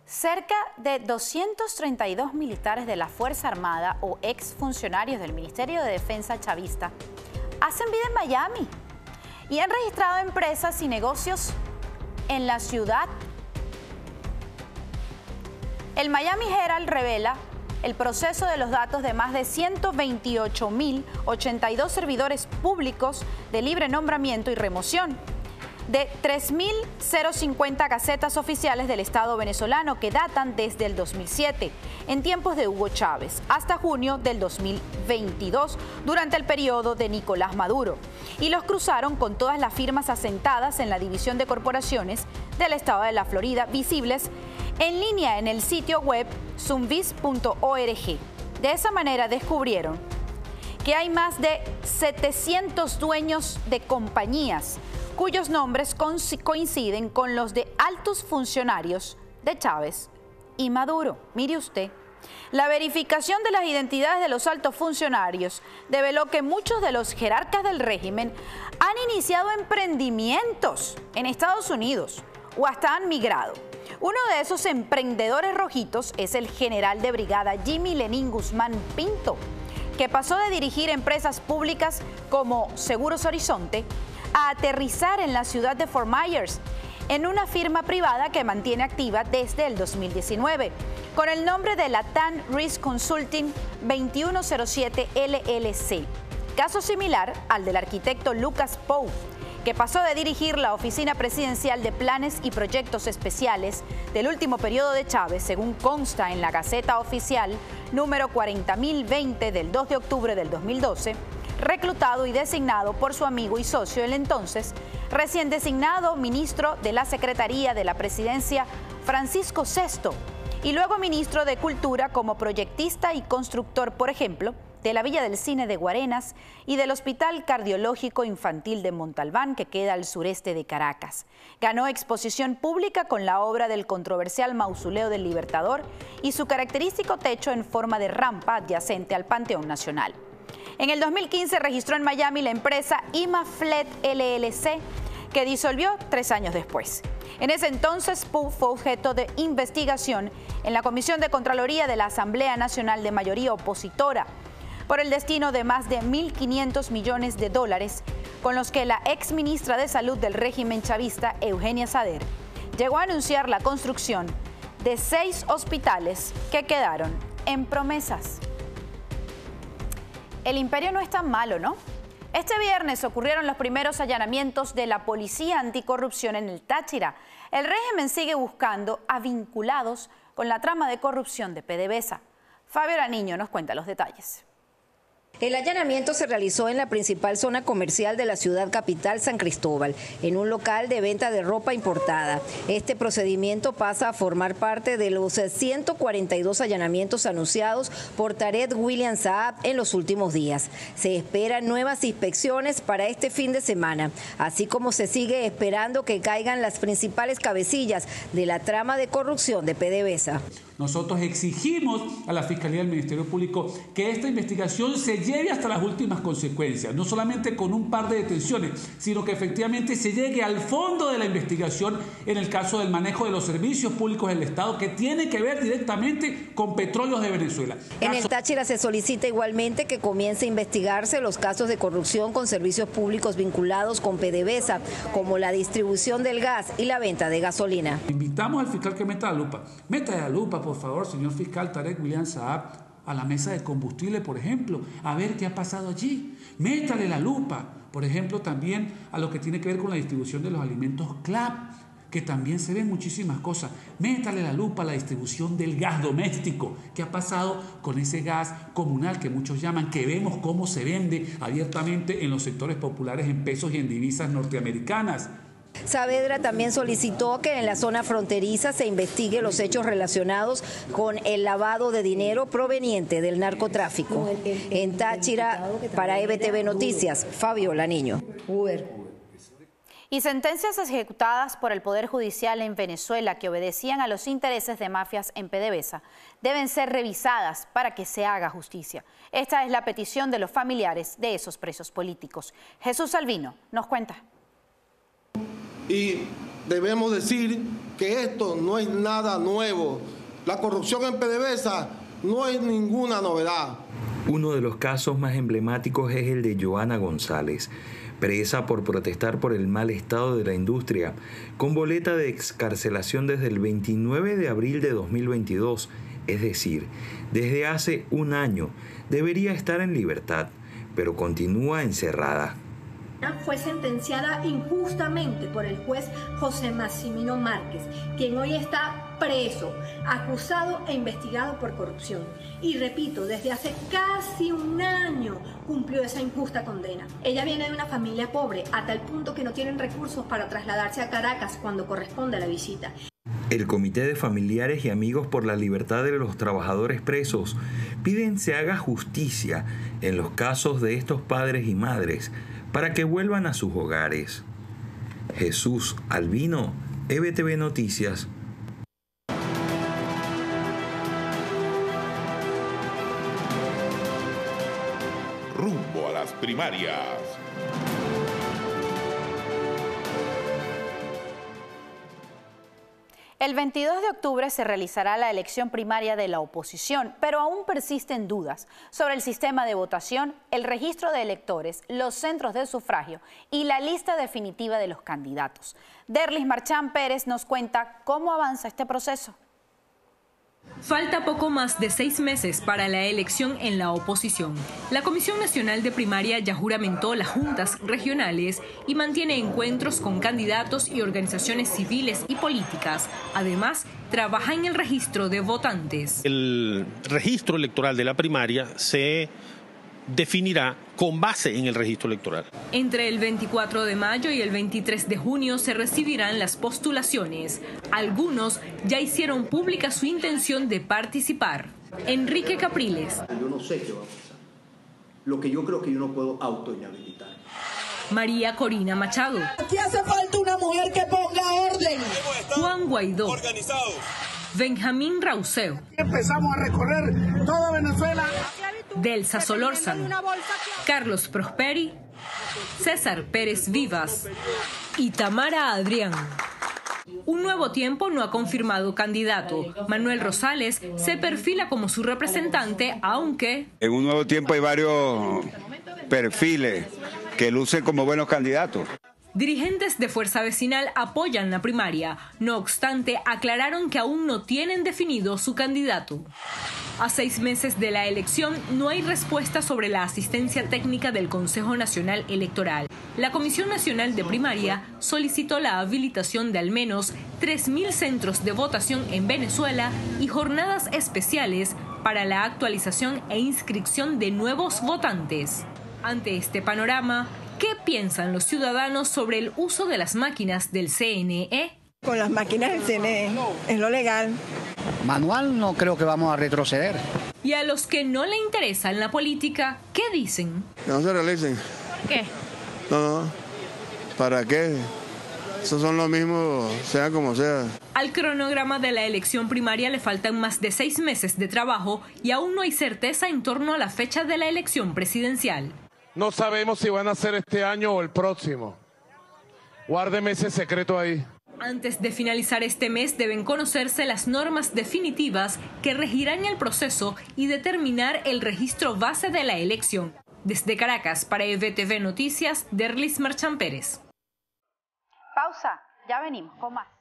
Cerca de 232 militares de la Fuerza Armada o exfuncionarios del Ministerio de Defensa chavista hacen vida en Miami y han registrado empresas y negocios en la ciudad. El Miami Herald revela el proceso de los datos de más de 128.082 servidores públicos de libre nombramiento y remoción, de 3.050 gacetas oficiales del Estado venezolano que datan desde el 2007, en tiempos de Hugo Chávez, hasta junio del 2022, durante el periodo de Nicolás Maduro, y los cruzaron con todas las firmas asentadas en la División de Corporaciones del Estado de la Florida, visibles en línea en el sitio web zumvis.org. De esa manera descubrieron que hay más de 700 dueños de compañías cuyos nombres coinciden con los de altos funcionarios de Chávez y Maduro. Mire usted, la verificación de las identidades de los altos funcionarios develó que muchos de los jerarcas del régimen han iniciado emprendimientos en Estados Unidos o hasta han migrado. Uno de esos emprendedores rojitos es el general de brigada Jimmy Lenín Guzmán Pinto, que pasó de dirigir empresas públicas como Seguros Horizonte a aterrizar en la ciudad de Fort Myers, en una firma privada que mantiene activa desde el 2019, con el nombre de Latam Risk Consulting 2107 LLC. Caso similar al del arquitecto Lucas Pou, que pasó de dirigir la Oficina Presidencial de Planes y Proyectos Especiales del último periodo de Chávez, según consta en la Gaceta Oficial número 40.020 del 2 de octubre del 2012, reclutado y designado por su amigo y socio, el entonces recién designado ministro de la Secretaría de la Presidencia, Francisco Sesto, y luego ministro de Cultura como proyectista y constructor, por ejemplo, de la Villa del Cine de Guarenas y del Hospital Cardiológico Infantil de Montalbán, que queda al sureste de Caracas. Ganó exposición pública con la obra del controversial Mausoleo del Libertador y su característico techo en forma de rampa adyacente al Panteón Nacional. En el 2015 registró en Miami la empresa Imaflet LLC, que disolvió 3 años después. En ese entonces, Pou fue objeto de investigación en la Comisión de Contraloría de la Asamblea Nacional de mayoría opositora por el destino de más de 1.500 millones de dólares con los que la ex ministra de Salud del régimen chavista, Eugenia Sader, llegó a anunciar la construcción de 6 hospitales que quedaron en promesas. El imperio no es tan malo, ¿no? Este viernes ocurrieron los primeros allanamientos de la Policía Anticorrupción en el Táchira. El régimen sigue buscando a vinculados con la trama de corrupción de PDVSA. Fabio Laniño nos cuenta los detalles. El allanamiento se realizó en la principal zona comercial de la ciudad capital, San Cristóbal, en un local de venta de ropa importada. Este procedimiento pasa a formar parte de los 142 allanamientos anunciados por Tarek William Saab en los últimos días. Se esperan nuevas inspecciones para este fin de semana, así como se sigue esperando que caigan las principales cabecillas de la trama de corrupción de PDVSA. Nosotros exigimos a la Fiscalía del Ministerio Público que esta investigación se lleve hasta las últimas consecuencias, no solamente con un par de detenciones, sino que efectivamente se llegue al fondo de la investigación en el caso del manejo de los servicios públicos del Estado, que tiene que ver directamente con Petróleos de Venezuela. En el Táchira se solicita igualmente que comience a investigarse los casos de corrupción con servicios públicos vinculados con PDVSA, como la distribución del gas y la venta de gasolina. Invitamos al fiscal que meta la lupa. Meta la lupa, por favor, señor fiscal Tarek William Saab, a la mesa de combustible, por ejemplo, a ver qué ha pasado allí. Métale la lupa, por ejemplo, también a lo que tiene que ver con la distribución de los alimentos CLAP, que también se ven muchísimas cosas. Métale la lupa a la distribución del gas doméstico. ¿Qué ha pasado con ese gas comunal que muchos llaman, que vemos cómo se vende abiertamente en los sectores populares en pesos y en divisas norteamericanas? Saavedra también solicitó que en la zona fronteriza se investigue los hechos relacionados con el lavado de dinero proveniente del narcotráfico. En Táchira, para EBTV Noticias, Fabio Laniño. Y sentencias ejecutadas por el Poder Judicial en Venezuela que obedecían a los intereses de mafias en PDVSA deben ser revisadas para que se haga justicia. Esta es la petición de los familiares de esos presos políticos. Jesús Albino nos cuenta. Y debemos decir que esto no es nada nuevo. La corrupción en PDVSA no es ninguna novedad. Uno de los casos más emblemáticos es el de Joana González, presa por protestar por el mal estado de la industria, con boleta de excarcelación desde el 29 de abril de 2022, es decir, desde hace un año. Debería estar en libertad, pero continúa encerrada. Fue sentenciada injustamente por el juez José Maximino Márquez, quien hoy está preso, acusado e investigado por corrupción. Y repito, desde hace casi un año cumplió esa injusta condena. Ella viene de una familia pobre, a tal punto que no tienen recursos para trasladarse a Caracas cuando corresponde la visita. El Comité de Familiares y Amigos por la Libertad de los Trabajadores Presos piden se haga justicia en los casos de estos padres y madres para que vuelvan a sus hogares. Jesús Albino, EBTV Noticias. Rumbo a las primarias. El 22 de octubre se realizará la elección primaria de la oposición, pero aún persisten dudas sobre el sistema de votación, el registro de electores, los centros de sufragio y la lista definitiva de los candidatos. Derlis Marchán Pérez nos cuenta cómo avanza este proceso. Falta poco más de 6 meses para la elección en la oposición. La Comisión Nacional de Primaria ya juramentó las juntas regionales y mantiene encuentros con candidatos y organizaciones civiles y políticas. Además, trabaja en el registro de votantes. El registro electoral de la primaria se definirá con base en el registro electoral. Entre el 24 de mayo y el 23 de junio se recibirán las postulaciones. Algunos ya hicieron pública su intención de participar. Enrique Capriles. Yo no sé qué va a pasar. Lo que yo creo que yo no puedo autoinhabilitar. María Corina Machado. Aquí hace falta una mujer que ponga orden. Juan Guaidó. Benjamín Rauseo. Empezamos a recorrer toda Venezuela. Delsa Solórzano, Carlos Prosperi, César Pérez Vivas y Tamara Adrián. Un Nuevo Tiempo no ha confirmado candidato. Manuel Rosales se perfila como su representante, aunque... En Un Nuevo Tiempo hay varios perfiles que lucen como buenos candidatos. Dirigentes de Fuerza Vecinal apoyan la primaria. No obstante, aclararon que aún no tienen definido su candidato. A 6 meses de la elección, no hay respuesta sobre la asistencia técnica del Consejo Nacional Electoral. La Comisión Nacional de Primaria solicitó la habilitación de al menos 3.000 centros de votación en Venezuela y jornadas especiales para la actualización e inscripción de nuevos votantes. Ante este panorama, ¿qué piensan los ciudadanos sobre el uso de las máquinas del CNE? Con las máquinas del CNE es lo legal. Manual no creo que vamos a retroceder. Y a los que no le interesa la política, ¿qué dicen? Que no se realicen. ¿Qué? No, ¿para qué? Esos son los mismos, sea como sea. Al cronograma de la elección primaria le faltan más de 6 meses de trabajo y aún no hay certeza en torno a la fecha de la elección presidencial. No sabemos si van a ser este año o el próximo. Guárdeme ese secreto ahí. Antes de finalizar este mes deben conocerse las normas definitivas que regirán el proceso y determinar el registro base de la elección. Desde Caracas, para EBTV Noticias, Derlis Marchán Pérez. Pausa, ya venimos con más.